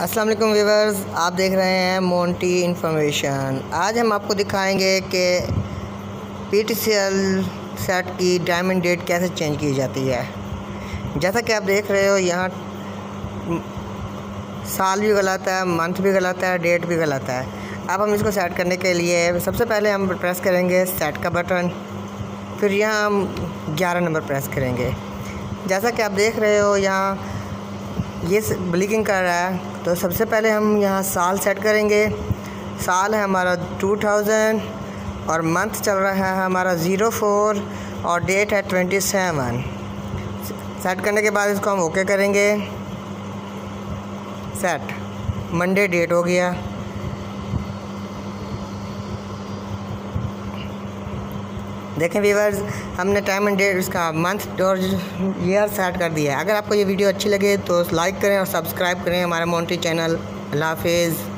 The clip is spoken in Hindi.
अस्सलाम वालेकुम व्यूअर्स, आप देख रहे हैं मोंटी इन्फॉर्मेशन। आज हम आपको दिखाएंगे कि PTCL सेट की डायमंड डेट कैसे चेंज की जाती है। जैसा कि आप देख रहे हो, यहाँ साल भी गलत है, मंथ भी गलत है, डेट भी गलत है। अब हम इसको सेट करने के लिए सबसे पहले हम प्रेस करेंगे सेट का बटन, फिर यहाँ हम 11 नंबर प्रेस करेंगे। जैसा कि आप देख रहे हो, यहाँ ये ब्लिंकिंग कर रहा है। तो सबसे पहले हम यहाँ साल सेट करेंगे। साल है हमारा 2000 और मंथ चल रहा है हमारा 04 और डेट है 27। सेट करने के बाद इसको हम ओके करेंगे। सेट मंडे डेट हो गया। देखें व्यूअर्स, हमने टाइम एंड डेट, इसका मंथ और ईयर सेट कर दिया है। अगर आपको ये वीडियो अच्छी लगे तो लाइक करें और सब्सक्राइब करें हमारा मोंटी चैनल। अल्लाह हाफिज़।